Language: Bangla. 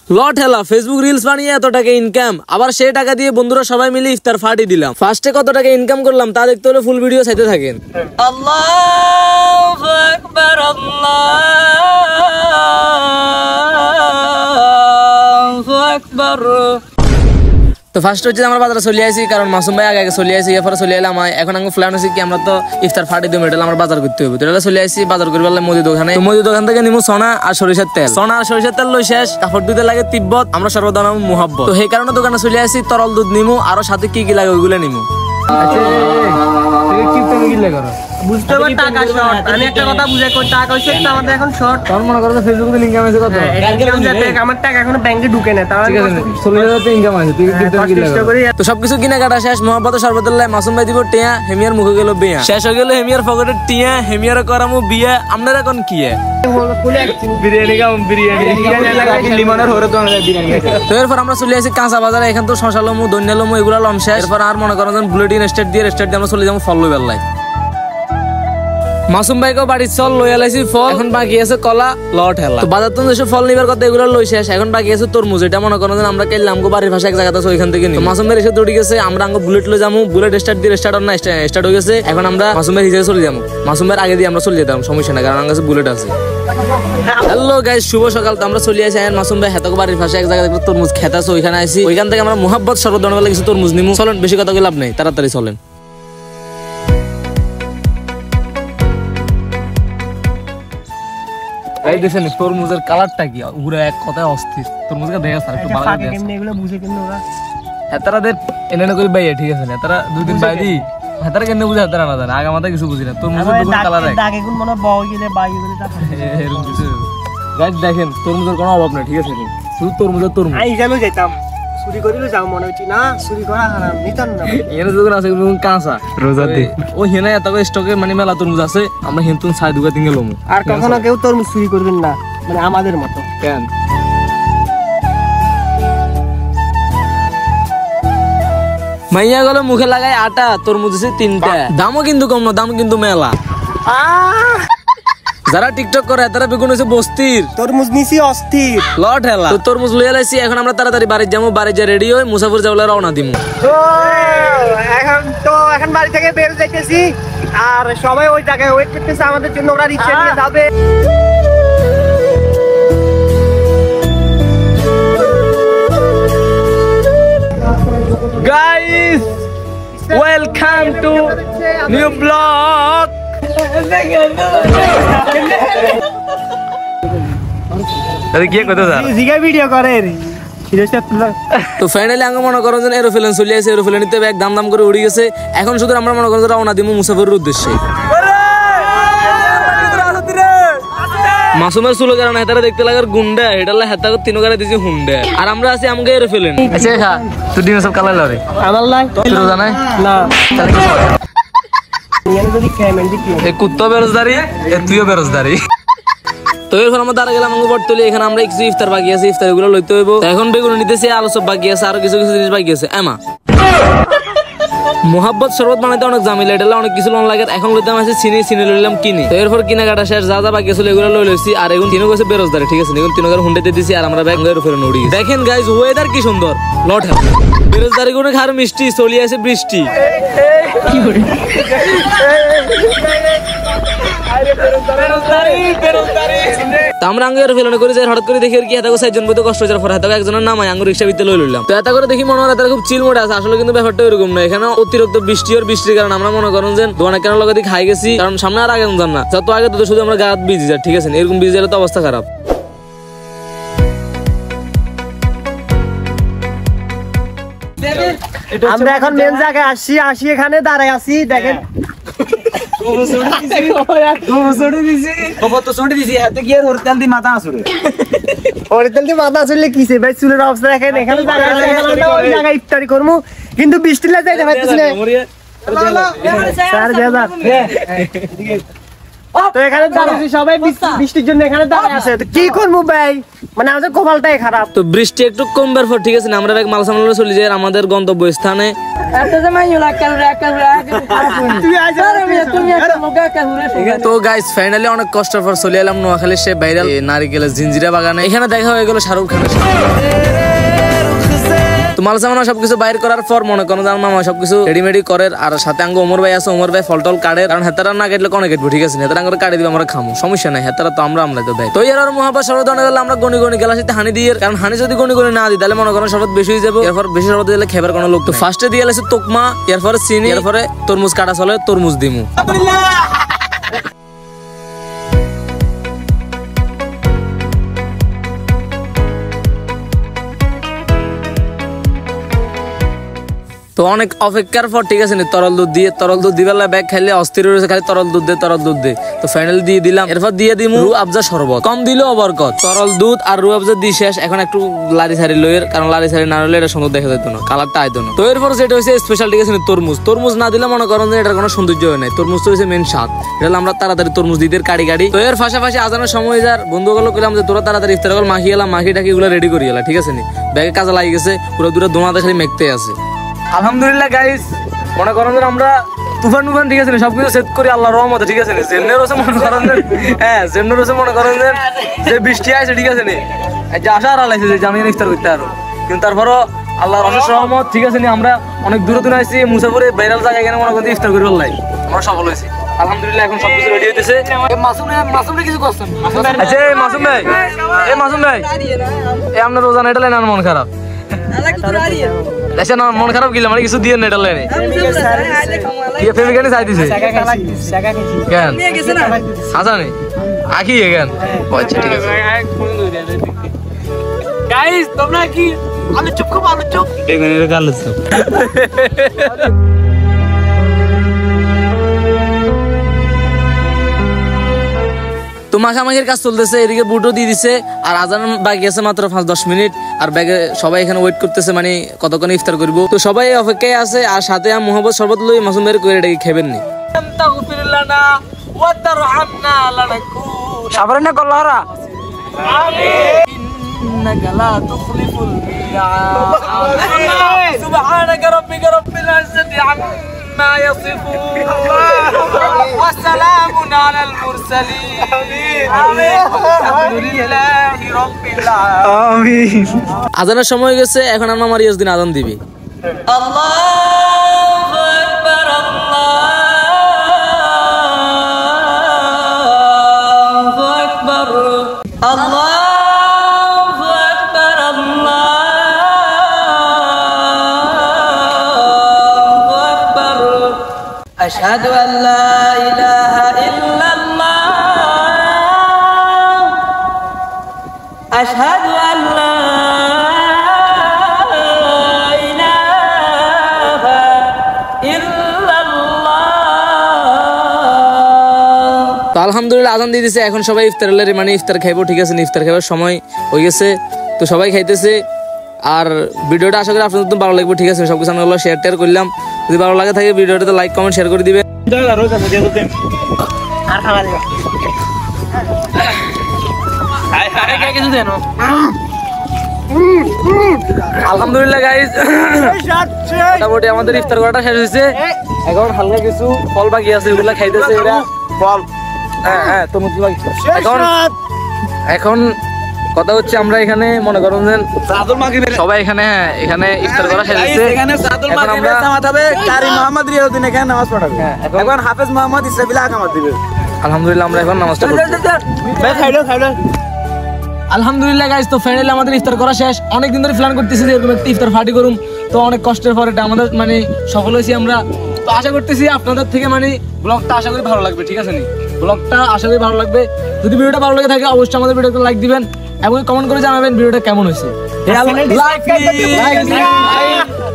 লঠেলা ফেসবুক রিলস বানিয়ে এত টাকা ইনকাম, আবার সেই টাকা দিয়ে বন্ধুরা সবাই মিলে ইফতার পার্টি দিলাম। ফার্স্টে কত টাকা ইনকাম করলাম তা দেখতে হলে ফুল ভিডিও চাইতে থাকেন। আল্লাহু আকবার, আল্লাহু আকবার। তো ফার্স্ট হচ্ছে আমরা বাজারে চলে আসি, কারণ মাসুম ভাই আগে চলে আসি, এরপরে চলে এলাম। এখন আমি প্ল্যান হচ্ছে কি আমরা তো ইফতার ফাটি দেবো, এটা আমরা বাজার করতে হবে। তো এটা চলে আসি বাজার করবে মুদি দোকানে। মুদি দোকান থেকে নিমু সোনা আর সরিষার তেল। সোনা আর সরিষার তেল লই শেষ, কাপড় দিতে লাগে তিব্বত, আমরা সর্বদা নাম মুহাব্বত। তো সেই কারণে দোকানে চলে আসি, তরল দুধ নিমু আর সাথে কি কি লাগে ওইগুলো নিমু। বুঝতে পার টাকা শর্ট, আমি একটা কথা বুঝাই কই টাকা হইছে তো আমাদের এখন শর্ট। তোর মনে করো ফেসবুকে ইনকাম আছে কত? আমার টাকা এখনো ব্যাংকে ঢুকে না, তাহলে 40,000 টাকা ইনকাম আছে। তুই চেষ্টা করি। তো সবকিছু কিনা কাটা শেষ, মোহাম্মদ সর্বদল্লাহ মাসুম ভাই দিব টিয়া, হেমিয়ার মুখে গেল বিয়া। শেষ হয়ে গেল হেমিয়ার পকেটে টিয়া, হেমিয়ার করামু বিয়া। আপনারা এখন কি বিরিয়ানি খাও? বিরিয়ানি লিমনের হরে তো বিরিয়ানি খাই। তো এরপর আমরা চলে আসি কাঁচা বাজারে। এখান তো শশা লমু, দইনা লমু, এগুলা লম শেষ। এরপর আর মনে করেন বুলেটিন স্টার্ট দিয়ে আমরা চলে যাবো ফল বেলায়। মাসুম ভাইকে বাড়ি চল লই আলাইছি ফল, এখন বাকি আছে কলা, লট হেলা। তো বাজার তো যেসব ফল নিবার কথা এগুলো লই শেষ, এখন বাকি আছে তরমুজ। এটা মনে করেন আমরা কেলাম গো বাড়ির পাশে এক জায়গাতে আছে, ওইখান থেকে নিই। মাসুম ভাই এসে দৌড়ি গেছে, আমরা আঙ্গ বুলেট লই যাবো। বুলেট স্টার্ট দিয়ে স্টার্ট না স্টার্ট হয়ে গেছে। এখন আমরা মাসুম ভাই হিসেবে চলে যাবো। মাসুম ভাইয়ের আগে দিয়ে আমরা চলে যেতাম, সমস্যা না, কারণ আমার কাছে বুলেট আছে। হ্যালো গাইস, শুভ সকাল। তো আমরা চলে আসি মাসুম ভাই হেতক বাড়ির পাশে এক জায়গায় তরমুজ খেত আছে, ওইখানে আসি। ওইখান থেকে আমরা মোহাব্বত সর্বদনবেলা কিছু তরমুজ নিমু। চলেন, বেশি কথা লাভ নেই, তাড়াতাড়ি চলেন। এই দেখেন তরমুজের কালারটা কি, পুরো এক কথায় অস্থির। তরমুজটা দেখা স্যার একটু ভালো লাগে। কেমনে এগুলো বুঝে কেমনে ওরা? হেতারাদের এনে করে বাইয়া, ঠিক আছে না? হেতারা দুই দিন বাইদি হেতারা কেমনে বুঝে, হেতারা না জানে। আগে মাথা কিছু বুঝি না। তরমুজের দুটো কালার এক দাগে কোন মনে বউ গেলে বাই গেলে তা এরকম কিছু। গাইস দেখেন তরমুজের কোনো অভাব নাই, ঠিক আছে? শুধু তরমুজের তরমুজ। আমি জানো যাইতাম চুরি করিলে যাও, মনে হচ্ছে না চুরি করা হারাম নিতাম না। এনে যখন আছে কাঁচা রোজাতে ও হেনা এত স্টকে মানে মেলা তরমুজ আছে, আমরা হিন্তুন ছাই দুগা তিন গেলাম। আর কখনো কেউ তরমুজ চুরি করবেন না, মানে আমাদের মতো। কেন মাইয়া গেল মুখে লাগায় আটা, তরমুজ আছে 3টা। দামও কিন্তু কম না, দাম কিন্তু মেলা। যারা টিকটক করে তারা বেগুন হচ্ছে বস্তির, তরমুজ নিছি অস্থির লট হেলা। তো তরমুজ লইয়া লাইছি, এখন আমরা তাড়াতাড়ি বাড়ি যাবো। বাড়ি যা রেডি হই মুসাফির যাওয়ার রওনা দিমু। এখন বাড়ি থেকে বের যাইতেছি, আর সবাই ওই জায়গায় ওয়েট করতেছে আমাদের জন্য, ওরা রিকশা নিয়ে যাবে। Guys welcome to new blog. তো ফাইনালি আমি মনে করেন যে এরোপ্লেন চলে আসে, এরোপ্লেন নিতে এক দাম দাম করে উড়ে গেছে। এখন শুধু আমরা মনে করেন রওনা দিব মুসাফিরের উদ্দেশ্যে। মাসুমের চুলো কারণ হেতারা দেখতে লাগার গুন্ডা, এটা হেতা তিন গাড়ি দিয়েছি হুন্ডা। আর আমরা আছি আমাকে এরোপ্লেন। তুই ডিম সব কালার লাগে আমার লাই তো জানাই না। কুত্তা বেরোজদারি, তুইও বেরোজদারি। তো এরপর আমরা দাঁড়া গেলাম বটতলি। এখানে আমরা কিছু ইফতার বাকি আছে, ইফতার গুলো লইতে হইব। এখন বেগুন নিতেছি, আলু সব বাকি আছে, আরো কিছু কিছু জিনিস বাকি আছে। এমা মোহাব্বত শরবত বানাইতে অনেক জামিলা, এটা অনেক কিছু লোন লাগে। এখন লইতাম আছে চিনি লইলাম কিনি। তো এরপর কিনাকাটা শেষ, যা যা বাকি ছিল এগুলো লই লইছি। আর এখন তিনও গেছে বেরোজদারি, ঠিক আছে? এখন তিনও হুন্ডে দিয়ে দিছি, আর আমরা ব্যাগ ফেরত উড়ি। দেখেন গাইজ ওয়েদার কি সুন্দর, লট বেরোজদারি গুলো খার মিষ্টি, চলি আছে বৃষ্টি। আমরা আঙ্গুর ফেলন করে যাই, হঠাৎ করে দেখি আর কি এত 4জন বইতে কষ্ট হচ্ছে। পরে এত একজনের নাম আঙ্গুর রিক্সা ভিতরে লই লইলাম। তো এত করে দেখি মনে হয় তারা খুব চিল মোড আছে, আসলে কিন্তু ব্যাপারটা এরকম না। এখানে অতিরিক্ত বৃষ্টি আর বৃষ্টির কারণে আমরা মনে করেন যে দোকানে কেন লগে খাই গেছি, কারণ সামনে আর আগে জান না, যত আগে তত শুধু আমরা গাত ভিজি যায়, ঠিক আছে? এরকম ভিজি গেলে তো অবস্থা খারাপ। আমরা এখন মেন জায়গায় আসি এখানে দাঁড়ায় আছি। দেখেন মাথা আসলে কিসে ভাই, চুলের অবস্থা দেখেন। এখানে ইফতারি করবো, কিন্তু বৃষ্টি লাগে তো এখানে দাঁড়িয়ে সবাই বৃষ্টির জন্য এখানে দাঁড়িয়ে আছে, তো কি করবো ভাই, মানে আমাদের কপালটাই খারাপ। তো বৃষ্টি একটু কমবার পর ঠিক আছে না, আমরা মাল সামলানো চলে যাই আমাদের গন্তব্য স্থানে। তো গাইস ফাইনালি অনেক কষ্টের পর চলে এলাম নোয়াখালীর সে ভাইরাল নারিকেলের জিঞ্জিরা বাগানে। এখানে দেখা হয়ে গেল শাহরুখ খানের সাথে। তো মাল সামানা সবকিছু বাইর করার পর মনে করেন যে মামা সবকিছু রেডিমেডি করে, আর সাথে আঙ্গ ওমর ভাই আছে, ওমর ভাই ফলটল কাটে, কারণ হেতারা না কাটলে কোনে কাটবো ঠিক আছে, হেতারা আঙ্গুর কাটে দিবে আমরা খামো, সমস্যা নাই, হেতারা তো আমরা তো দেয়। তো এর মহাবা সর্বধনে গেলে আমরা গনি গনি গেলাসিতে হানি দিয়ে, কারণ হানি যদি গনি গনি না দিই তাহলে মনে করেন শরবত বেশি হয়ে যাবে, এরপর বেশি শরবত দিলে খেবার কোনো লোক। তো ফার্স্টে দিয়ে গেছে তোকমা, এরপরে চিনি, এরপরে তরমুজ কাটা চলে, তরমুজ দিমু। তো অনেক অপেক্ষার পর ঠিক আছে তরল দুধ দিবেলা ব্যাগ খাইলে অস্থির রয়েছে, খালি তরল দুধ দে। তো ফাইনালি দিয়ে দিলাম, এরপর দিয়ে দিমু রু আফজা শরবত, কম দিল অবরকত। তরল দুধ আর রু আফজা দিয়ে শেষ। এখন একটু লারি সারি লইয়ের, কারণ লারি সারি না হলে এটা সুন্দর দেখা যেত না, কালারটা আইতো না। তো এরপর যেটা হয়েছে স্পেশাল ঠিক আছে তরমুজ না দিলে মনে করেন যে এটার কোনো সৌন্দর্য হয় নাই। তরমুজ তো হয়েছে মেন স্বাদ, এটা আমরা তাড়াতাড়ি তরমুজ দিদের কাড়ি। তো এর পাশাপাশি আজানোর সময় যার বন্ধুগুলো করলাম যে তোরা তাড়াতাড়ি ইফতার করে মাখি এলাম, মাখি টাকি এগুলো রেডি করি এলা ঠিক আছে নি, ব্যাগে কাজে লাগি গেছে, পুরো দূরে দোনাতে খালি মেঘতে আছে। আলহামদুলিল্লাহ গাইস, মনে করেন যে আমরা তুফান ঠিক আছে সবকিছু সেট করি আল্লাহর রহমতে ঠিক আছে, জেমনের রসে মনে করেন জেমনের রসে মনে করেন যে বৃষ্টি আছে ঠিক আছে নি, যে আশা আর আলাইছে যে আমি ইফতার করতে আরো, কিন্তু তারপরও আল্লাহর অশেষ রহমত ঠিক আছে নি, আমরা অনেক দূরে আসছি মুসাফরে ভাইরাল জায়গায় এখানে মনে করেন ইফতার করে ফেললাই, আমরা সফল হয়েছি আলহামদুলিল্লাহ। এখন সবকিছু রেডি হইতেছে। মাসুম কিছু করছেন? আচ্ছা মাসুম ভাই আপনার রোজা এটা লাইন মন খারাপ, আচ্ছা না মন খারাপ গেলে মানে কিছু দিয়ে না এটা লাইনে চাই দিছে কেন আসা নেই আখি কেন? আচ্ছা ঠিক আছে গাইস, তোমরা কি আলু চুপ খুব আলু চুপ বেগুনের গালু চুপ। তো মাখামাখির কাজ চলতেছে, এদিকে বুটও দিয়ে দিছে, আর আজান বাকি আছে মাত্র 5-10 মিনিট, আর ব্যাগে সবাই এখানে ওয়েট করতেছে মানে কতক্ষণ ইফতার করবো। তো সবাই অপেক্ষায় আছে, আর সাথে মোহাম্মদ শরবত লই মাসুম ভাইয়ের করে এটাকে খেবেন নি। সাবরে না কল্লাহরা إنك لا تخلف الميعاد سبحانك ربك رب العزة عما يصفون وسلام على المرسلين الحمد لله رب العالمين। আজানের সময় গেছে, এখন আমরা মারিয়াস দিন আজান দিবি। আল্লাহু আকবার আল্লাহু আকবার আল্লাহ أشهد أن لا إله إلا الله أشهد أن لا إله إلا الله। তো আলহামদুলিল্লাহ আজান দিয়ে দিছে, এখন সবাই ইফতারের মানে ইফতার খাইবো ঠিক আছে, ইফতার খাইবার সময় হয়ে গেছে, তো সবাই খাইতেছে। আর ভিডিওটা আশা করি আপনাদের ভালো লাগবে ঠিক আছে, সবকিছু আমি শেয়ার টেয়ার করলাম, যদি ভালো লাগে থাকে ভিডিওটাতে লাইক কমেন্ট শেয়ার করে দিবেন। আলহামদুলিল্লাহ গাইস, মোটামুটি আমাদের ইফতার করাটা শেষ হয়েছে, এখন হালকা কিছু ফল বাকি আছে ওগুলা খাইতেছে এরা ফল। হ্যাঁ তো এখন কথা হচ্ছে আমরা এখানে মনে করেন সবাই এখানে এখানে ইফতার করা শেষ হয়েছে, এখানে সাদুল মাগরিবের জামাত হবে, কারি মোহাম্মদ রিয়াউদ্দিন এখানে নামাজ পড়াবে, এখন হাফেজ মোহাম্মদ ইসরাফিল আকামত দিবে। আলহামদুলিল্লাহ আমরা এখন নামাজটা পড়ব। খাইলো আলহামদুলিল্লাহ গাইস, তো ফাইনালি আমাদের ইফতার করা শেষ। অনেক দিন ধরে প্ল্যান করতেছি যে এরকম একটা ইফতার পার্টি করুম, তো অনেক কষ্টের পর এটা আমাদের মানে সফল হয়েছি আমরা। তো আশা করতেছি আপনাদের থেকে মানে ব্লগটা আশা করি ভালো লাগবে ঠিক আছে নি, ব্লগটা আশা করি ভালো লাগবে। যদি ভিডিওটা ভালো লাগে থাকে অবশ্যই আমাদের ভিডিওতে লাইক দিবেন এবং কমেন্ট করে জানাবেন ভিডিওটা কেমন হয়েছে।